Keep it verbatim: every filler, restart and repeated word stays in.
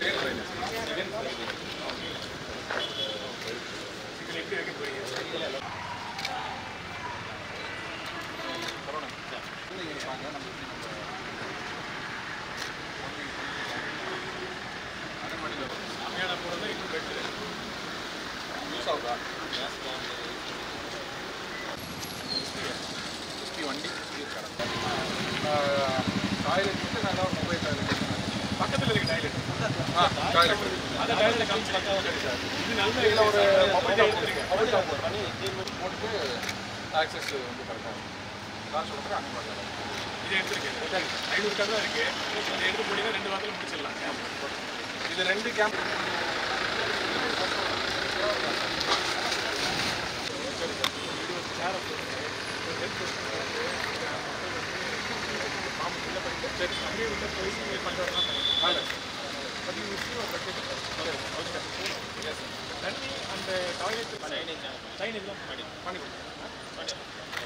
வண்டி டாய்லெட் வந்து நல்லா மொபைல் டாய்லெட் பக்கத்தில் இருக்க டாய்லெட் ஆ டாய்லெட் அந்த டாய்லெட் காமிச்சு பக்காவாக கிடைச்சாது இது நல்ல இதில் ஒரு மொபைல் மொபைல் ஷாப் பண்ணி போட்டு ஆக்சஸ் வந்து கரெக்டாக காசு கொடுத்துட்டு அங்கே பார்க்கலாம் இது எடுத்துருக்கேன் ஐநூறு கார் தான் இருக்குது அதை எடுத்து போனீங்கன்னா ரெண்டு வாரத்தில் முடிச்சிடலாம் இது ரெண்டு கேம்ப் சரி அப்படியே உள்ள போய் பண்ணுறதுனா தண்ணி அந்த டாய்லெட் சைனேஜ் சைனேஜ்லாம் பண்ணி பண்ணி